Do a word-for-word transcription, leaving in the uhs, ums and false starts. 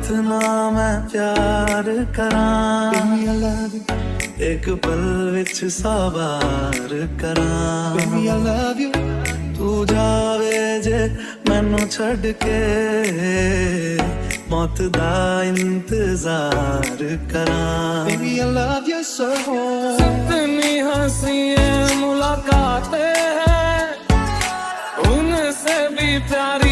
कितना मैं प्यार करां, Baby, I love you. एक पल विच सवार करां। Baby, I love you. तू जावे जे मैनू छड़ के, मौत दा इंतजार करां। Baby, I love you so. कितनी हंसी मुलाकातें हैं, उनसे भी प्यारी